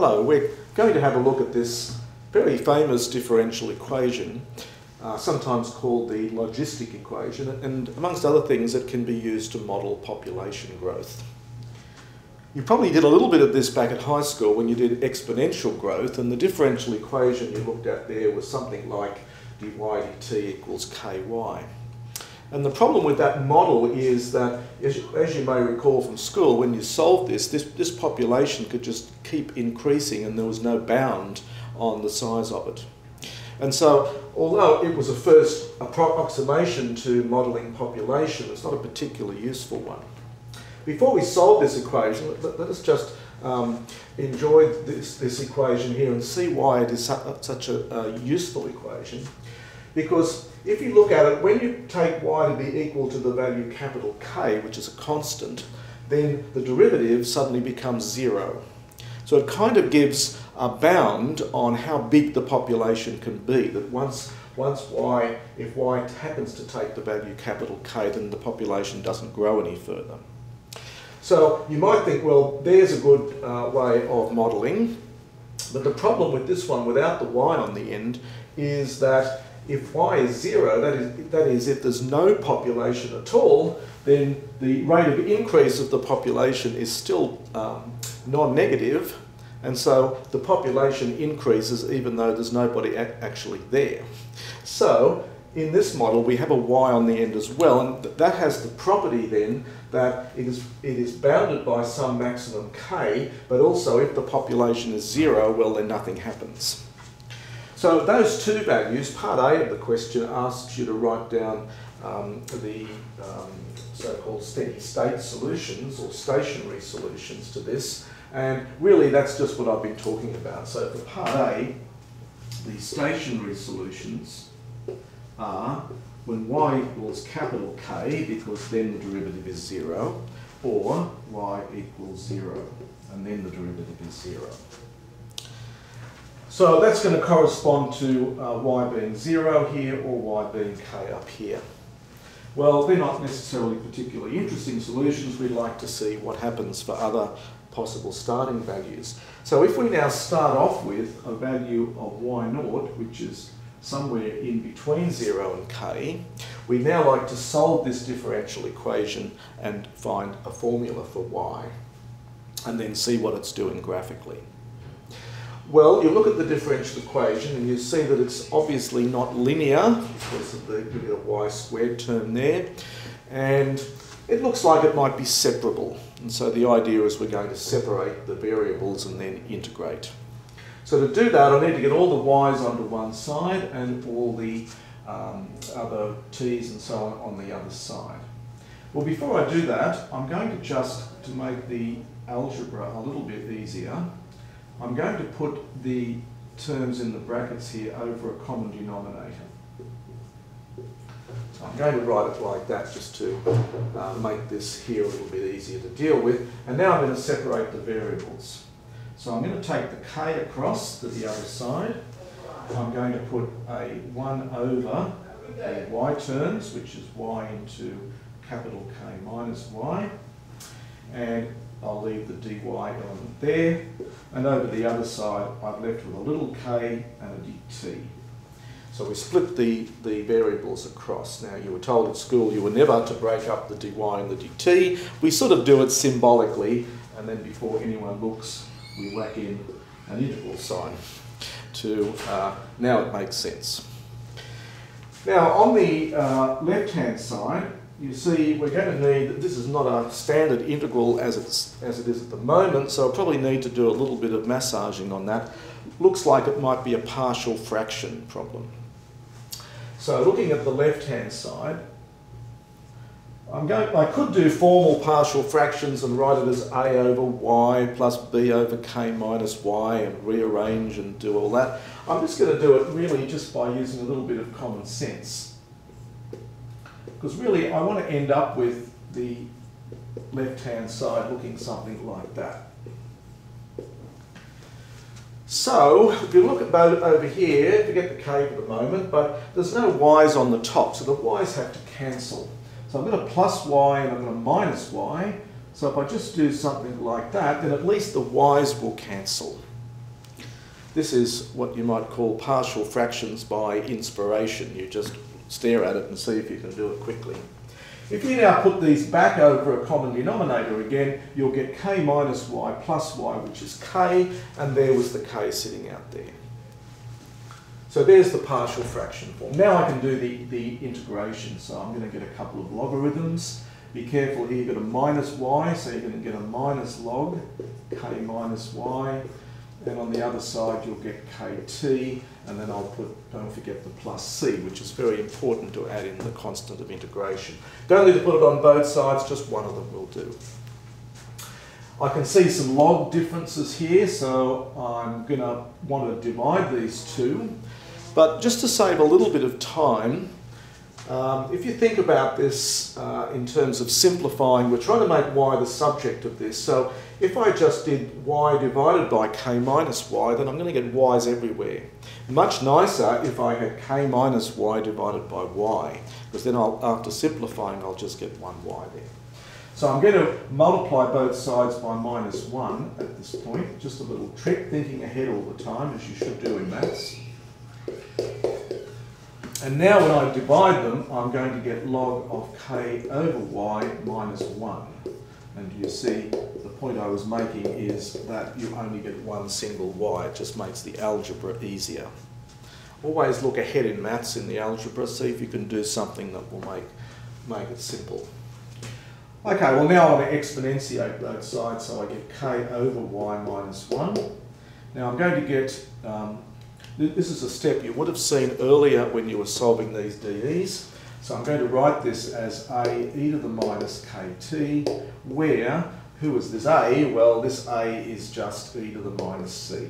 Hello, we're going to have a look at this very famous differential equation, sometimes called the logistic equation, and amongst other things it can be used to model population growth. You probably did a little bit of this back at high school when you did exponential growth, and the differential equation you looked at there was something like dy dt equals ky. And the problem with that model is that, as you may recall from school, when you solved this population could just keep increasing and there was no bound on the size of it. And so, although it was a first approximation to modelling population, it's not a particularly useful one. Before we solve this equation, let us just enjoy this equation here and see why it is such a useful equation. Because if you look at it, when you take y to be equal to the value capital K, which is a constant, then the derivative suddenly becomes 0. So it kind of gives a bound on how big the population can be, that if y happens to take the value capital K, then the population doesn't grow any further. So you might think, well, there's a good way of modelling, but the problem with this one without the y on the end is that if y is 0, that is if there's no population at all, then the rate of increase of the population is still non-negative, and so the population increases even though there's nobody actually there. So in this model we have a y on the end as well, and that has the property then that it is bounded by some maximum k, but also if the population is 0, well, then nothing happens. So those two values, part A of the question asks you to write down the so-called steady state solutions or stationary solutions to this, and really that's just what I've been talking about. So for part A, the stationary solutions are when y equals capital K, because then the derivative is 0, or y equals 0, and then the derivative is 0. So that's going to correspond to y being 0 here or y being k up here. Well, they're not necessarily particularly interesting solutions. We'd like to see what happens for other possible starting values. So if we now start off with a value of y0, which is somewhere in between 0 and k, we now like to solve this differential equation and find a formula for y, and then see what it's doing graphically. Well, you look at the differential equation and you see that it's obviously not linear because of the y squared term there, and it looks like it might be separable. And so the idea is we're going to separate the variables and then integrate. So to do that, I need to get all the y's onto one side and all the other t's and so on the other side. Well, before I do that, I'm going to just, to make the algebra a little bit easier, I'm going to put the terms in the brackets here over a common denominator. So I'm going to write it like that just to make this here a little bit easier to deal with. And now I'm going to separate the variables. So I'm going to take the k across to the other side. I'm going to put a 1 over the y terms, which is y into capital K minus y. And I'll leave the dy element there, and over the other side I'm left with a little k and a dt. So we split the variables across. Now, you were told at school you were never to break up the dy and the dt. We sort of do it symbolically, and then before anyone looks we whack in an integral sign to, now it makes sense. Now on the left hand side, you see we're going to need, this is not a standard integral as it is at the moment, so I'll probably need to do a little bit of massaging on that. Looks like it might be a partial fraction problem. So looking at the left hand side, I could do formal partial fractions and write it as a over y plus b over k minus y and rearrange and do all that. I'm just going to do it really just by using a little bit of common sense. Because really I want to end up with the left-hand side looking something like that. So if you look at both over here, forget the k for the moment, but there's no y's on the top, so the y's have to cancel. So I'm going to plus y and I'm going to minus y. So if I just do something like that, then at least the y's will cancel. This is what you might call partial fractions by inspiration. You just stare at it and see if you can do it quickly. If you now put these back over a common denominator again, you'll get k minus y plus y, which is k, and there was the k sitting out there. So there's the partial fraction form. Now I can do the integration. So I'm going to get a couple of logarithms. Be careful here, you've got a minus y, so you're going to get a minus log k minus y. And on the other side you'll get kt, and then I'll put, don't forget the plus c, which is very important to add in the constant of integration. Don't need to put it on both sides, just one of them will do. I can see some log differences here, so I'm going to want to divide these two. But just to save a little bit of time, if you think about this in terms of simplifying, we're trying to make y the subject of this. So if I just did y divided by k minus y, then I'm going to get y's everywhere. Much nicer if I had k minus y divided by y, because then after simplifying I'll just get one y there. So I'm going to multiply both sides by minus 1 at this point. Just a little trick, thinking ahead all the time, as you should do in maths. And now when I divide them, I'm going to get log of k over y minus 1. And you see, the point I was making is that you only get one single y. It just makes the algebra easier. Always look ahead in maths in the algebra, see if you can do something that will make it simple. Okay, well now I want to exponentiate both sides, so I get k over y minus 1. Now I'm going to get, this is a step you would have seen earlier when you were solving these DEs. So I'm going to write this as a e to the minus kt, where, who is this a? Well, this a is just e to the minus c.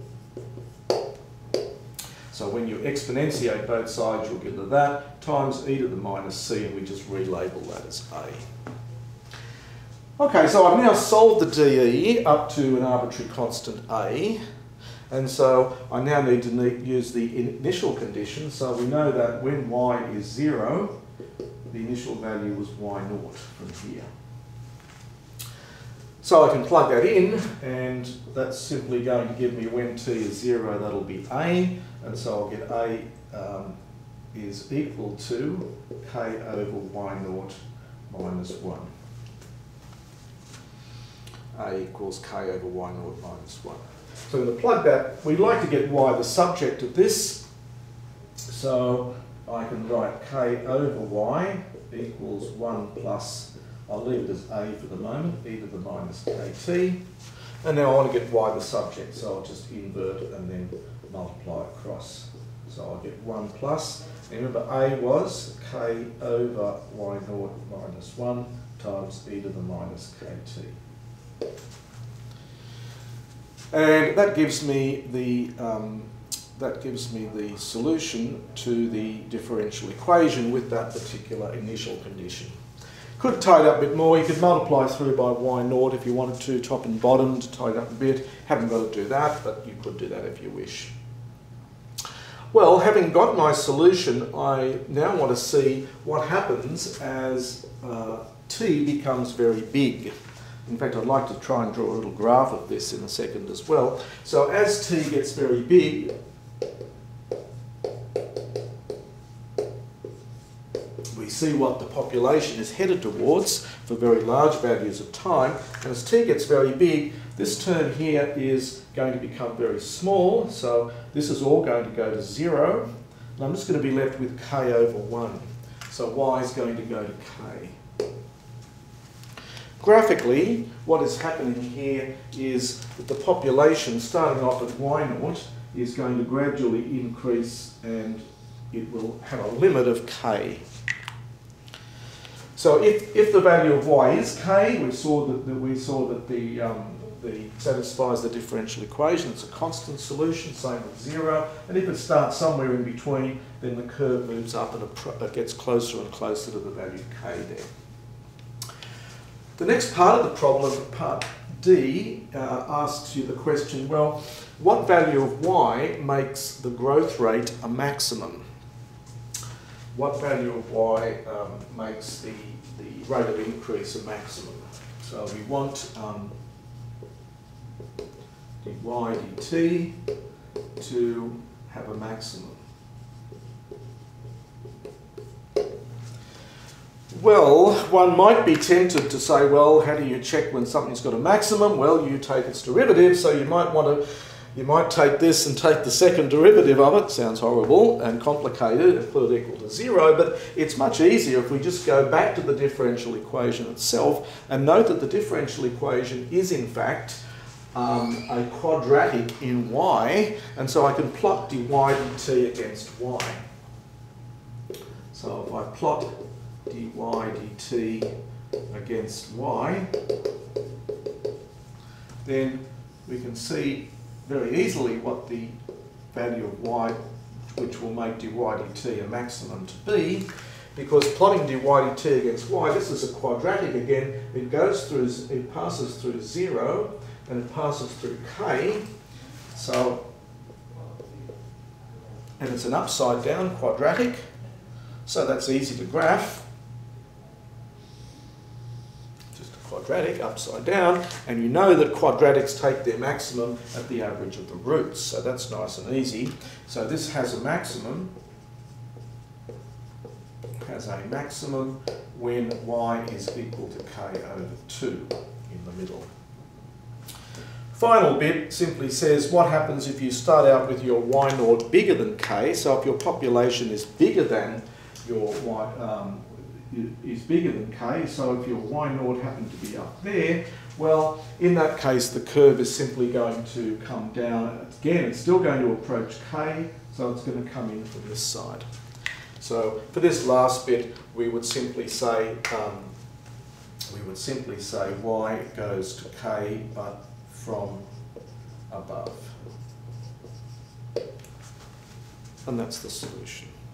So when you exponentiate both sides, you'll get to that, times e to the minus c, and we just relabel that as a. Okay, so I've now solved the DE up to an arbitrary constant a, and so I now need to use the initial condition. So we know that when y is 0, the initial value was y naught from here. So I can plug that in, and that's simply going to give me when t is 0, that'll be a, and so I'll get a is equal to k over y naught minus 1. A equals k over y naught minus 1. So I'm going to plug that. We'd like to get y the subject of this. So I can write k over y equals 1 plus, I'll leave it as a for the moment, e to the minus kt. And now I want to get y the subject, so I'll just invert and then multiply across. So I'll get 1 plus, and remember a was k over y naught minus 1 times e to the minus kt. And that gives me the solution to the differential equation with that particular initial condition. Could tie it up a bit more. You could multiply through by y naught if you wanted to, top and bottom, to tie it up a bit. Haven't got to do that, but you could do that if you wish. Well, having got my solution, I now want to see what happens as t becomes very big. In fact, I'd like to try and draw a little graph of this in a second as well. So as t gets very big, we see what the population is headed towards for very large values of time. And as t gets very big, this term here is going to become very small. So this is all going to go to 0. And I'm just going to be left with k over 1. So y is going to go to k. Graphically, what is happening here is that the population, starting off at y naught, is going to gradually increase, and it will have a limit of k. So if the value of y is k, we saw that the satisfies the differential equation. It's a constant solution, same with 0. And if it starts somewhere in between, then the curve moves up and it gets closer and closer to the value k there. The next part of the problem, part D, asks you the question, well, what value of y makes the growth rate a maximum? What value of y makes the rate of increase a maximum? So we want dy dt to have a maximum? Well, one might be tempted to say, well, how do you check when something's got a maximum? Well, you take its derivative, so you might take this and take the second derivative of it. Sounds horrible and complicated, and put it equal to 0, but it's much easier if we just go back to the differential equation itself and note that the differential equation is in fact a quadratic in y, and so I can plot dy dt against y. So if I plot dy dt against y, then we can see very easily what the value of y, which will make dy dt a maximum to be, because plotting dy dt against y, this is a quadratic again, it passes through 0 and it passes through k, so, and it's an upside down quadratic, so that's easy to graph. Quadratic upside down, and you know that quadratics take their maximum at the average of the roots, so that's nice and easy. So this has a maximum when y is equal to k over 2 in the middle. Final bit simply says what happens if you start out with your y naught bigger than k. So if your population is bigger than your y is bigger than k, so if your y naught happened to be up there, well, in that case the curve is simply going to come down. Again, it's still going to approach k, so it's going to come in from this side. So for this last bit, we would simply say y goes to k, but from above. And that's the solution.